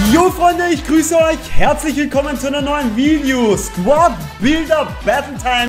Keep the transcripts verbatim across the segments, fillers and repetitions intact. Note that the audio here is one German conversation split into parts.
Jo Freunde, ich grüße euch, herzlich willkommen zu einer neuen Video, Squad Builder Battle Time.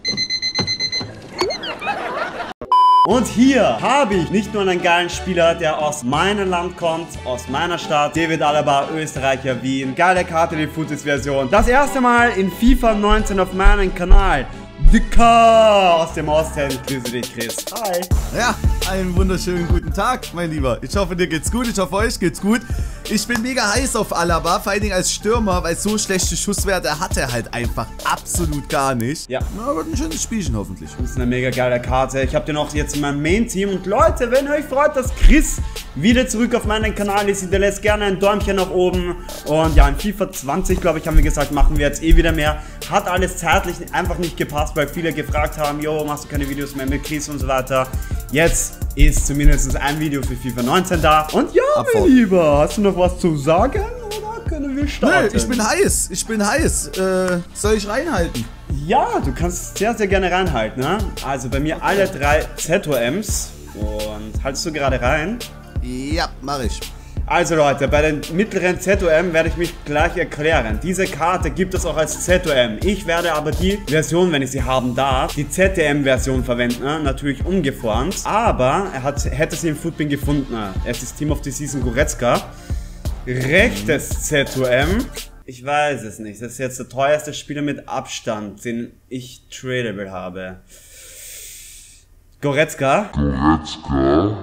Und hier habe ich nicht nur einen geilen Spieler, der aus meinem Land kommt, aus meiner Stadt, David Alaba, Österreicher, Wien. Geile Karte, die Footies-Version. Das erste Mal in FIFA neunzehn auf meinem Kanal. Dicker aus dem Osten. Grüße dich, Chris. Hi. Ja, einen wunderschönen guten Tag, mein Lieber. Ich hoffe, dir geht's gut. Ich hoffe, euch geht's gut. Ich bin mega heiß auf Alaba, vor allen Dingen als Stürmer, weil so schlechte Schusswerte hat er halt einfach absolut gar nicht. Ja. Na, wird ein schönes Spielchen hoffentlich. Das ist eine mega geile Karte. Ich habe den auch jetzt in meinem Main-Team. Und Leute, wenn ihr euch freut, dass Chris wieder zurück auf meinen Kanal ist, hinterlässt gerne ein Däumchen nach oben. Und ja, in FIFA zwanzig, glaube ich, haben wir gesagt, machen wir jetzt eh wieder mehr. Hat alles zeitlich einfach nicht gepasst, weil viele gefragt haben, jo, machst du keine Videos mehr mit Chris und so weiter. Jetzt ist zumindest ein Video für FIFA neunzehn da. Und ja, Abfahrt. mein Lieber, hast du noch was zu sagen oder können wir starten? Nö, ich bin heiß. Ich bin heiß. Äh, soll ich reinhalten? Ja, du kannst sehr, sehr gerne reinhalten, ne? Also bei mir alle drei Z O Ms. Und haltest du gerade rein? Ja, mach ich. Also Leute, bei den mittleren Z O M werde ich mich gleich erklären. Diese Karte gibt es auch als Z O M. Ich werde aber die Version, wenn ich sie haben darf, die Z D M-Version verwenden. Ne? Natürlich umgeformt. Aber er hat, hätte sie im Footbin gefunden. Ne? Es ist Team of the Season Goretzka. Rechtes Z O M. Ich weiß es nicht. Das ist jetzt der teuerste Spieler mit Abstand, den ich tradable habe. Goretzka. Goretzka.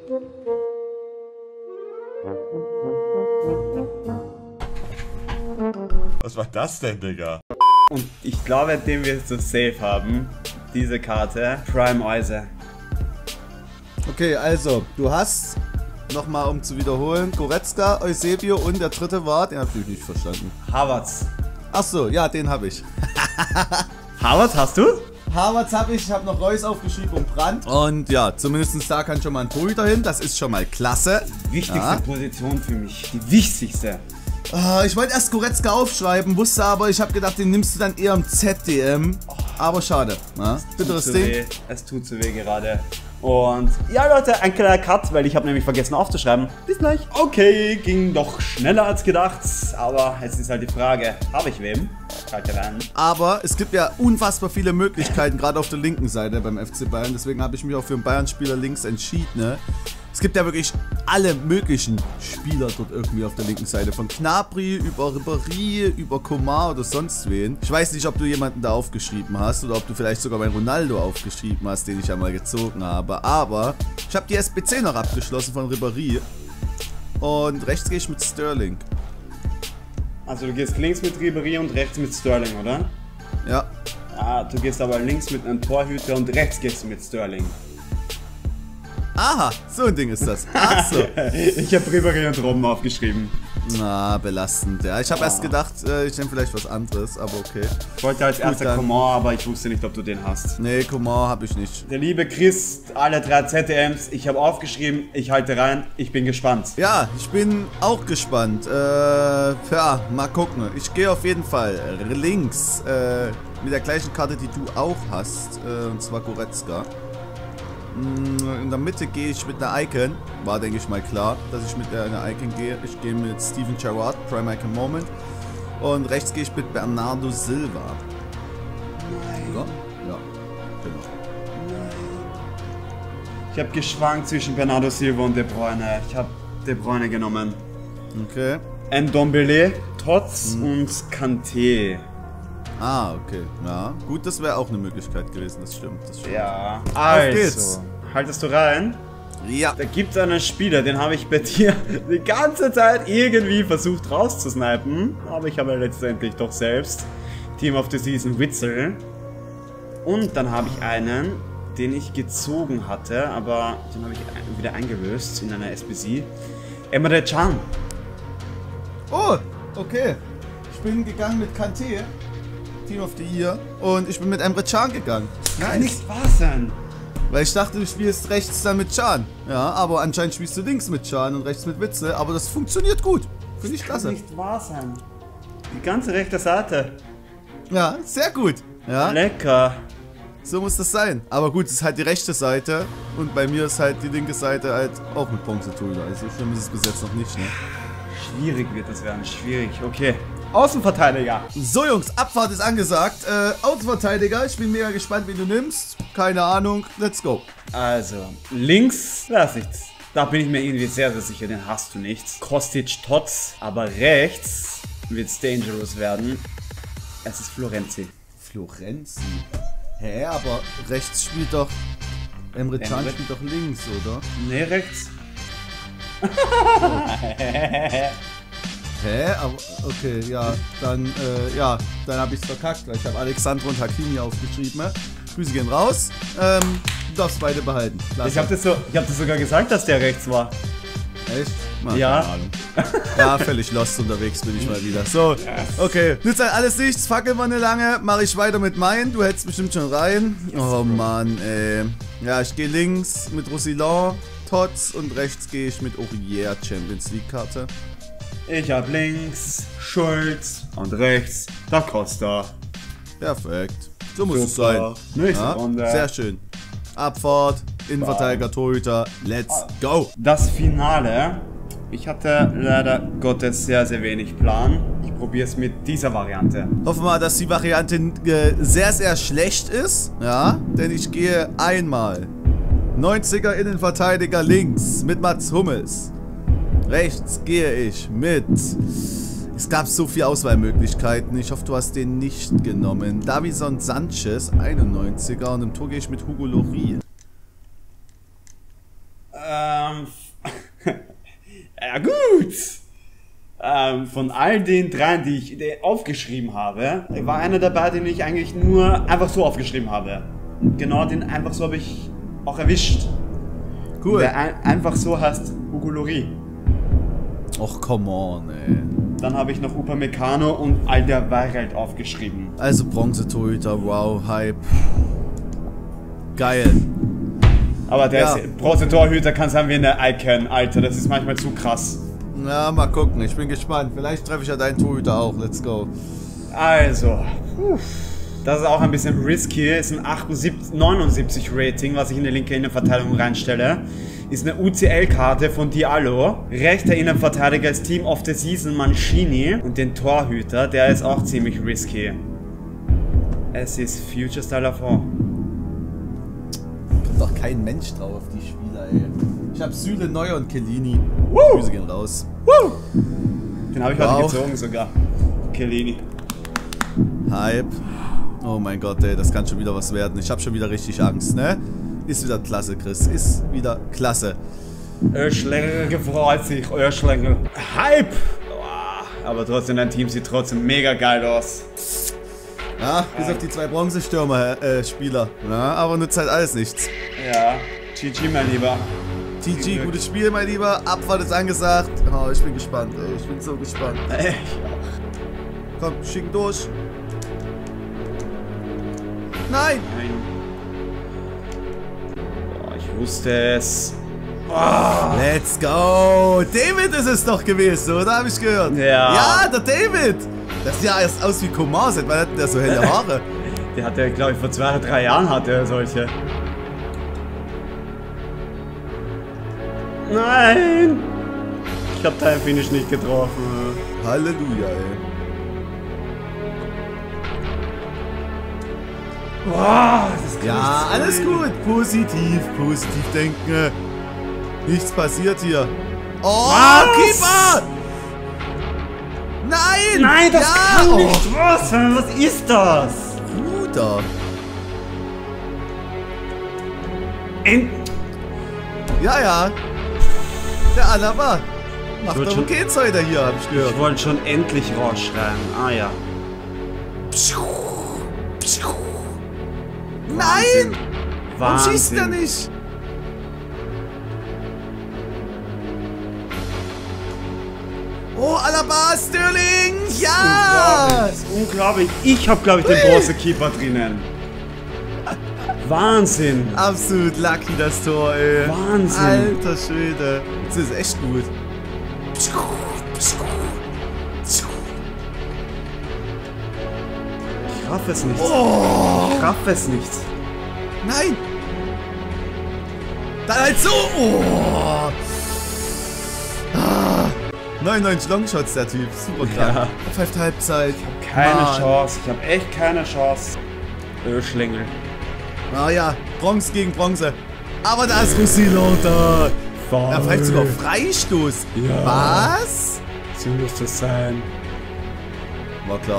Was war das denn, Digga? Und ich glaube, den wir so safe haben, diese Karte, Prime Euse. Okay, also, du hast, nochmal um zu wiederholen, Goretzka, Eusebio und der dritte war, den hab ich nicht verstanden. Havertz. Achso, ja, den habe ich. Havertz hast du? Havertz habe ich, ich habe noch Reus aufgeschrieben und Brandt. Und ja, zumindest da kann schon mal ein Torhüter hin, das ist schon mal klasse. Wichtigste ja. Position für mich, die wichtigste. Uh, ich wollte erst Goretzka aufschreiben, wusste aber, ich habe gedacht, den nimmst du dann eher im Z D M. Aber schade. Ja, bitteres Ding. Weh. Es tut so weh gerade. Und ja Leute, ein kleiner Cut, weil ich habe nämlich vergessen aufzuschreiben. Bis gleich. Okay, ging doch schneller als gedacht. Aber es ist halt die Frage, habe ich wem? Halte rein. Aber es gibt ja unfassbar viele Möglichkeiten, gerade auf der linken Seite beim F C Bayern. Deswegen habe ich mich auch für einen Bayern-Spieler links entschieden. Ne? Es gibt ja wirklich alle möglichen Spieler dort irgendwie auf der linken Seite. Von Gnabry über Ribéry, über Coman oder sonst wen. Ich weiß nicht, ob du jemanden da aufgeschrieben hast oder ob du vielleicht sogar meinen Ronaldo aufgeschrieben hast, den ich ja mal gezogen habe. Aber ich habe die S B C noch abgeschlossen von Ribéry. Und rechts gehe ich mit Sterling. Also du gehst links mit Ribéry und rechts mit Sterling, oder? Ja. Ah, du gehst aber links mit einem Torhüter und rechts gehst du mit Sterling. Aha, so ein Ding ist das. Ach so. Ich habe Ribéry und Robben aufgeschrieben. Na, belastend. Ja, ich habe oh. erst gedacht, äh, ich nehme vielleicht was anderes, aber okay. Ich wollte als erster Coman, aber ich wusste nicht, ob du den hast. Nee, Coman habe ich nicht. Der liebe Chris, alle drei Z D Ms, ich habe aufgeschrieben, ich halte rein, ich bin gespannt. Ja, ich bin auch gespannt. Äh, ja, mal gucken. Ich gehe auf jeden Fall links äh, mit der gleichen Karte, die du auch hast, äh, und zwar Goretzka. In der Mitte gehe ich mit einer Icon. War, denke ich mal, klar, dass ich mit einer Icon gehe. Ich gehe mit Steven Gerrard, Prime Icon Moment. Und rechts gehe ich mit Bernardo Silva. Nein. Oder? Ja, genau. Nein. Ich habe geschwankt zwischen Bernardo Silva und De Bruyne. Ich habe De Bruyne genommen. Okay. Ndombele, Tots hm. und Kanté. Ah, okay. Ja, gut, das wäre auch eine Möglichkeit gewesen. Das stimmt, das stimmt. Ja. Auf Also, geht's. Haltest du rein? Ja. Da gibt es einen Spieler, den habe ich bei dir die ganze Zeit irgendwie versucht rauszusnipen. Aber ich habe letztendlich doch selbst. Team of the Season Witzel. Und dann habe ich einen, den ich gezogen hatte, aber den habe ich wieder eingelöst in einer S B C. Emre Can. Oh, okay. Ich bin gegangen mit Kanté, Team of the Year, und ich bin mit Emre Can gegangen. Kann nicht wahr sein. Weil ich dachte, du spielst rechts dann mit Can. Ja, aber anscheinend spielst du links mit Can und rechts mit Witzel. Aber das funktioniert gut. Finde ich klasse. Kann nicht wahr sein. Die ganze rechte Seite. Ja, sehr gut. Ja, Lecker. so muss das sein. Aber gut, es ist halt die rechte Seite. Und bei mir ist halt die linke Seite halt auch mit Bronze-Tool. Also schlimm ist es bis jetzt noch nicht, ne? Schwierig wird das werden, schwierig. Okay. Außenverteidiger. So Jungs, Abfahrt ist angesagt. Äh, Außenverteidiger, ich bin mega gespannt, wen du nimmst. Keine Ahnung, let's go. Also, links, weiß nichts. Da bin ich mir irgendwie sehr, sehr sicher, den hast du nicht. Kostic Tots, aber rechts wird es dangerous werden. Es ist Florenzi. Florenzi? Hä, aber rechts spielt doch... Emre Can Emre- spielt doch links, oder? Ne, rechts. Hä? Aber, okay, ja, dann, äh, ja, dann habe ich es verkackt, weil ich habe Alexandro und Hakimi aufgeschrieben, ne? Grüße gehen raus. Ähm, du darfst beide behalten. Lass Ich habe das, so, ich hab das sogar gesagt, dass der rechts war. Echt? Mann, Ja. keine Ahnung. Ja, völlig lost unterwegs bin ich mal wieder. So, okay. Nützt halt alles nichts, fackeln wir nicht lange. Mache ich weiter mit meinen. Du hältst bestimmt schon rein. Oh Mann, ey. Ja, ich gehe links mit Roussillon, Tots und rechts gehe ich mit Aurier Champions League Karte. Ich hab links Schulz und rechts Da Costa. Perfekt. So muss es sein. Super. Nächste Ja, Runde. sehr schön. Abfahrt, Innenverteidiger, Torhüter. Let's go. Das Finale. Ich hatte leider Gottes sehr, sehr wenig Plan. Ich probiere es mit dieser Variante. Hoffen wir mal, dass die Variante äh, sehr, sehr schlecht ist. Ja, denn ich gehe einmal neunziger Innenverteidiger links mit Mats Hummels. Rechts gehe ich mit... Es gab so viele Auswahlmöglichkeiten. Ich hoffe, du hast den nicht genommen. Davison Sanchez, einundneunziger. Und im Tor gehe ich mit Hugo Lloris. Ähm... ja gut. Ähm, von all den dreien, die ich die aufgeschrieben habe, war einer dabei, den ich eigentlich nur einfach so aufgeschrieben habe. Und genau den einfach so habe ich auch erwischt. Cool. Der ein, einfach so heißt Hugo Lloris. Och, come on, ey. Dann habe ich noch Upamecano und Alderweireld aufgeschrieben. Also Bronze-Torhüter, wow, Hype. Geil. Aber der Ja. ist Bronze-Torhüter kann sein wie eine Icon, Alter. Das ist manchmal zu krass. Na, mal gucken. Ich bin gespannt. Vielleicht treffe ich ja deinen Torhüter auch. Let's go. Also, puh, das ist auch ein bisschen risky. Ist ein achtundsiebzig, neunundsiebzig Rating, was ich in die linke Innenverteidigung reinstelle. Ist eine U C L-Karte von Diallo. Rechter Innenverteidiger ist Team of the Season Mancini. Und den Torhüter, der ist auch ziemlich risky. Es ist Future Style Lafont. Kommt doch kein Mensch drauf auf die Spieler, ey. Ich hab Süle, Neuer und Kellini. Woo! Grüße gehen raus. Woo! Den habe ich heute Wow. gezogen sogar. Chiellini. Hype. Oh mein Gott, ey, das kann schon wieder was werden. Ich hab schon wieder richtig Angst, ne? Ist wieder klasse, Chris. Ist wieder klasse. Öschlängel gefreut sich, Öschlängel. Hype! Boah, aber trotzdem, dein Team sieht trotzdem mega geil aus. Ja, bis auf die zwei Bronzestürmer-Spieler. Ja, aber nützt halt alles nichts. Ja, G G, mein Lieber. T G, gutes Spiel, mein Lieber. Abfahrt ist angesagt. Oh, ich bin gespannt, ey. Ich bin so gespannt. Ey, Komm, schicken durch. Nein! nein. Boah, ich wusste es. Boah. Let's go! David ist es doch gewesen, oder? Hab ich gehört. Ja. Ja, der David! Das sieht ja erst aus wie Komar, seit wann hat der so helle Haare? Der hatte, glaube ich, vor zwei oder drei Jahren hatte er solche. Nein! Ich habe deinen Finish nicht getroffen. Halleluja, ey. Boah, das kann Ja, nicht sein. alles gut. Positiv, positiv denken. Nichts passiert hier. Oh, Was? Keeper! Nein! Nein, das ja! kann nicht wahr sein. Was ist das? Oh, Bruder. End Ja, ja. Der Alaba. Macht Wird doch schon- okay jetzt heute hier, hab ich gehört. Ich wollte schon endlich rausschreien. Ah ja. Nein! Warum Wahnsinn. schießt der nicht? Oh, Alaba, Sterling! Ja! Unglaublich. Das ist unglaublich. Ich habe, glaube ich, den Bronze-Keeper drinnen. Wahnsinn. Absolut lucky das Tor, ey. Wahnsinn. Alter Schwede. Das ist echt gut. Ich raff es nicht. Oh! Ich raff es nicht. Nein! Dann halt so! Oh! Ah. neunundneunzig Longshots, der Typ. Super krank. Ja. Pfeift Halbzeit. Keine Mann. Chance. Ich habe echt keine Chance. Ölschlingel. Ah ja, Bronze gegen Bronze. Aber da ist Roussillon da. Er pfeift sogar Freistoß. Ja. Was? So muss das sein. War klar.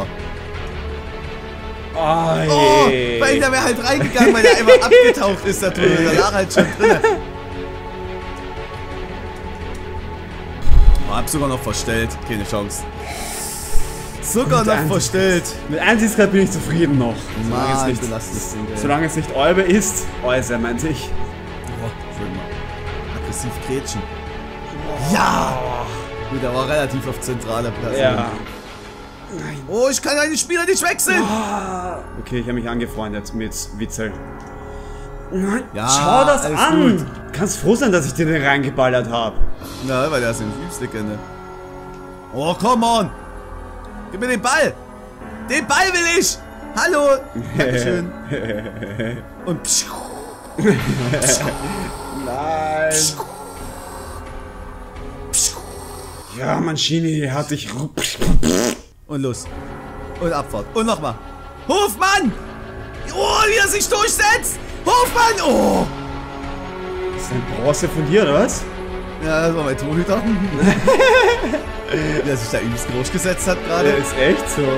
Ai. Oh, weil der wäre halt reingegangen, weil der einfach abgetaucht ist, der Tunnel. Da lag halt schon drin. Oh, hab sogar noch verstellt. Keine Chance. Sogar Mit noch eins- verstellt. Mit eins ist gerade bin ich zufrieden noch. Solange es Mann, nicht, belastet Ding, ey. solange es nicht Olbe ist. Äußer, meinte ich. Oh, schön mal. Aggressiv grätschen. Ja! Gut, der war relativ auf zentraler Platz. Ja. Oh, ich kann einen Spieler nicht wechseln! Okay, ich habe mich angefreundet mit Witzel. Nein, Ja, schau das alles an! gut. Du kannst froh sein, dass ich dir den reingeballert habe. Na, weil der ist eine Liebslegende. Oh, come on! Gib mir den Ball! Den Ball will ich! Hallo! Dankeschön. Und psch, Nein! Ja, Mancini hat dich. und los. Und Abfahrt. Und nochmal. Hofmann! Oh, wie er sich durchsetzt! Hofmann! Oh! Ist ein Bronze von dir, oder was? Ja, das war mein Torhüter. Der sich da übelst durchgesetzt hat gerade. Der ist echt so.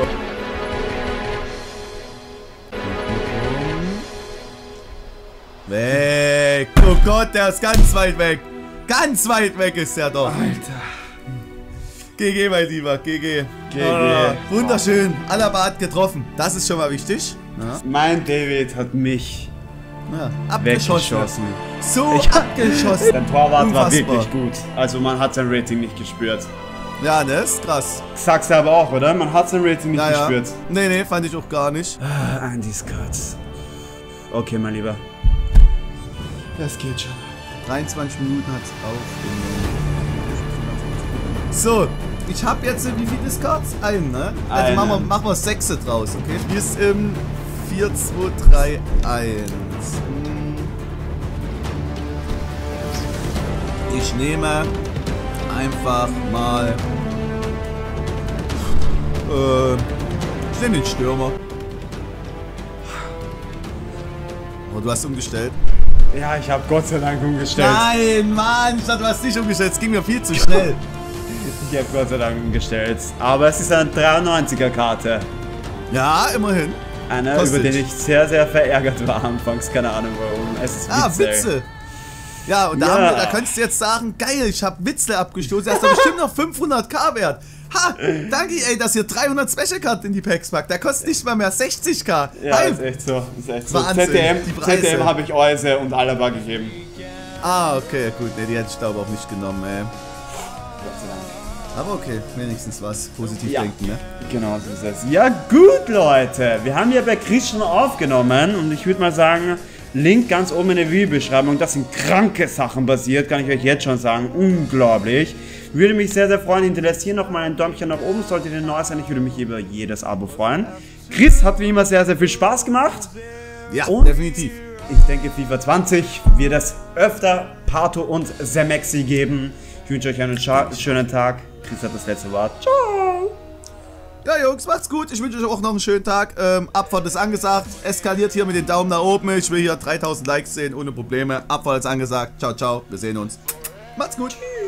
Weg! Oh Gott, der ist ganz weit weg! Ganz weit weg ist der doch! Alter. G G, mein Lieber, G G. G G. Ah, wunderschön, Alaba hat getroffen. Das ist schon mal wichtig. Ja, Mein David hat mich ja. Abgeschossen. weggeschossen. So Ich- abgeschossen. Sein Torwart war Unfassbar. wirklich gut. Also man hat sein Rating nicht gespürt. Ja, ne, ist krass. Sagst du aber auch, oder? Man hat sein Rating nicht Naja. gespürt. Nee, nee, fand ich auch gar nicht. Ah, Andy Scott. Okay, mein Lieber. Das geht schon. dreiundzwanzig Minuten hat es aufgenommen. So, ich habe jetzt wie viele Cards? Einen, ne? Also Einen. machen wir, machen wir sechs draus, okay? Spiel ist im vier, zwei, drei, eins. Hm. Ich nehme einfach mal. Äh, ich nehme den Stürmer. Oh, du hast umgestellt. Ja, ich habe Gott sei Dank umgestellt. Nein, Mann, ich dachte, du hast nicht umgestellt. Es ging mir viel zu schnell. Ich habe Gott sei Dank umgestellt. Aber es ist eine dreiundneunziger Karte. Ja, immerhin. Einer, Kostet. über den ich sehr, sehr verärgert war anfangs. Keine Ahnung warum. Es ist Ah, Witzel. Witze. Ja, und da, Ja. haben wir, da könntest du jetzt sagen, geil, ich habe Witzle abgestoßen. Der ist doch bestimmt noch fünfhunderttausend wert. Ha, danke, ey, dass ihr dreihundert Special Card in die Packs packt. Der kostet nicht mal mehr sechzigtausend. Ja, Hi. ist echt so. Ist echt so. Wahnsinn, Z D M, die Preise. Z D M habe ich Euse und Alaba gegeben. Ah, okay, gut. Ne, die hätte ich glaube auch nicht genommen, ey. Gott sei Dank. Aber okay, wenigstens was. Positiv Ja. denken, ne? Genau, so ist es. Ja gut, Leute. Wir haben ja bei Chris schon aufgenommen und ich würde mal sagen, Link ganz oben in der Videobeschreibung. Das sind kranke Sachen passiert, kann ich euch jetzt schon sagen. Unglaublich. Würde mich sehr, sehr freuen. Hinterlasst hier nochmal ein Däumchen nach oben, solltet ihr neu sein. Ich würde mich über jedes Abo freuen. Chris hat wie immer sehr, sehr viel Spaß gemacht. Ja, Und? definitiv. Ich denke, FIFA zwanzig wird es öfter Pato und Semexi geben. Ich wünsche euch einen scha- schönen Tag. Chris hat das letzte Wort. Ciao! Ja, Jungs, macht's gut. Ich wünsche euch auch noch einen schönen Tag. Ähm, Abfahrt ist angesagt. Eskaliert hier mit den Daumen nach oben. Ich will hier dreitausend Likes sehen, ohne Probleme. Abfahrt ist angesagt. Ciao, ciao. Wir sehen uns. Macht's gut.